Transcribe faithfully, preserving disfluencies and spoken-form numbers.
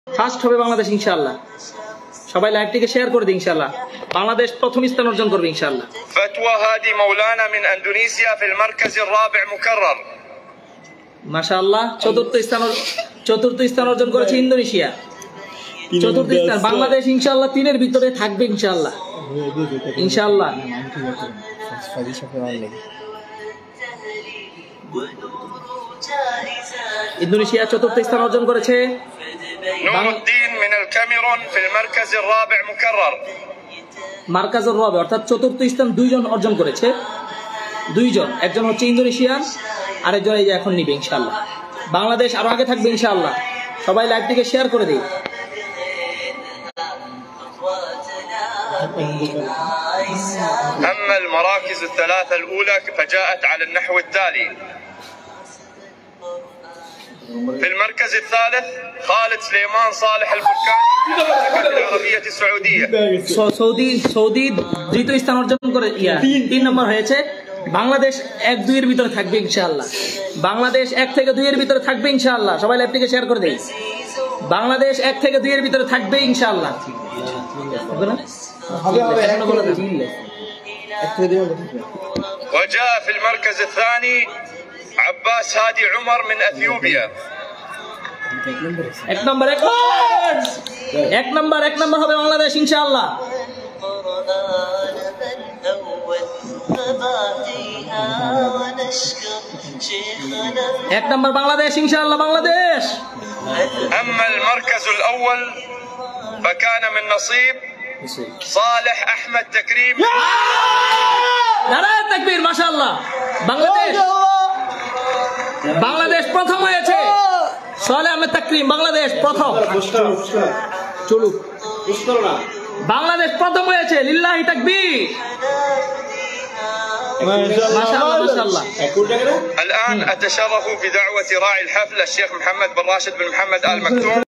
First হবে বাংলাদেশ ইনশাআল্লাহ। সবাই লাইভটিকে শেয়ার করে দিন ইনশাআল্লাহ। বাংলাদেশ প্রথম স্থান অর্জন করবে ইনশাআল্লাহ। فتوى هادي مولانا من اندونيسيا في المركز الرابع مكرر। মাশাআল্লাহ চতুর্থ স্থান চতুর্থ স্থান অর্জন করেছে ইন্দোনেশিয়া। চতুর্থ স্থান বাংলাদেশ ইনশাআল্লাহ তিনের ভিতরে থাকবে ইনশাআল্লাহ। ইনশাআল্লাহ ইন্দোনেশিয়া চতুর্থ স্থান অর্জন করেছে। نور الدين من الكاميرون في المركز الرابع مكرر। মার্কাজুর রাবে অর্থাৎ চতুর্থ স্থান দুইজন অর্জন করেছে, দুইজন, একজন হচ্ছে ইন্দোনেশিয়ান আর একজন এই যে এখন নিবে ইনশাআল্লাহ। বাংলাদেশ আরো আগে থাকবে ইনশাআল্লাহ। সবাই লাইভটিকে শেয়ার করে দিন। أما المراكز الثلاثة الأولى فجاءت على النحو التالي: في المركز الثالث خالد سليمان صالح البركاني من العربية السعودية। সৌদি সৌদি দ্বিতীয় স্থান অর্জন করে ইয়া তিন নম্বর হয়েছে। বাংলাদেশ এক দুইয়ের ভিতরে থাকবে ইনশাআল্লাহ। বাংলাদেশ এক থেকে দুইয়ের ভিতরে থাকবে ইনশাআল্লাহ। সবাই লাইভটিকে শেয়ার করে দিন। বাংলাদেশ এক থেকে দুইয়ের ভিতরে থাকবে ইনশাআল্লাহ। وجاء في المركز الثاني عباس هادي عمر من اثيوبيا। এক নম্বর এক এক নম্বর এক নম্বর হবে বাংলাদেশ ইনশাআল্লাহ। এক নম্বর বাংলাদেশ ইনশাআল্লাহ বাংলাদেশ। اما المركز الاول فكان من نصيب صالح احمد تكريم। নারায়ে তাকবীর মাশাআল্লাহ। বাংলাদেশ বাংলাদেশ প্রথম হয়েছে। সালেহ আহমেদ তাকরিম বাংলাদেশ প্রথম। চলুক বাংলাদেশ প্রথম হয়েছে। লিল্লাহি তাকবীর মাশাআল্লাহ মাশাআল্লাহ। الآن أتشرف بدعوة راعي الحفل الشيخ محمد بن راشد بن محمد آل مكتوم.